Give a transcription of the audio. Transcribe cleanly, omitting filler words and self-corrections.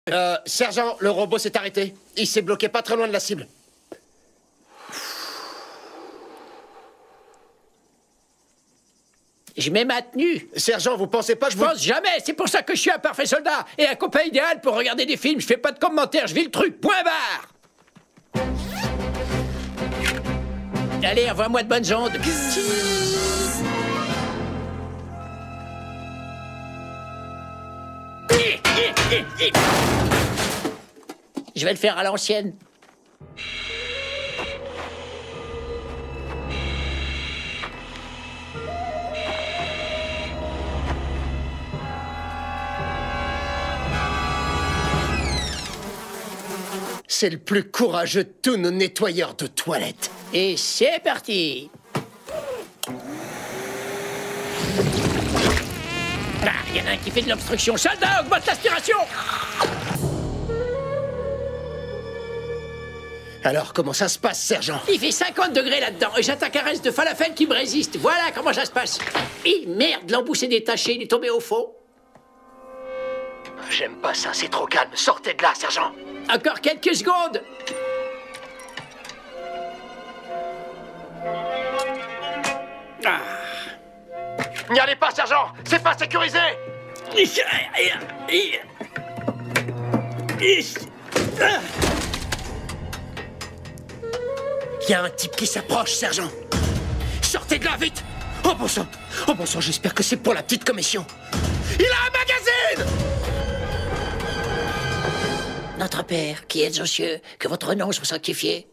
Sergent, le robot s'est arrêté. Il s'est bloqué pas très loin de la cible. Je m'ai maintenu. Sergent, vous pensez pas que Je pense jamais. C'est pour ça que je suis un parfait soldat et un copain idéal pour regarder des films. Je fais pas de commentaires, je vis le truc. Point barre. Allez, envoie-moi de bonnes ondes. Je vais le faire à l'ancienne. C'est le plus courageux de tous nos nettoyeurs de toilettes. Et c'est parti. Ah, il y en a un qui fait de l'obstruction. Soldat, augmente l'aspiration. Alors, comment ça se passe, sergent? Il fait 50 degrés là-dedans et j'attaque un reste de falafel qui me résiste. Voilà comment ça se passe. Et merde, l'embout est détaché, il est tombé au fond. J'aime pas ça, c'est trop calme. Sortez de là, sergent. Encore quelques secondes. Ah. N'y allez pas, sergent. C'est pas sécurisé. Il y a un type qui s'approche, sergent. Sortez de là, vite. Oh bon sang, j'espère que c'est pour la petite commission. Il a un magazine. Notre Père, qui êtes aux cieux, que votre nom soit sanctifié,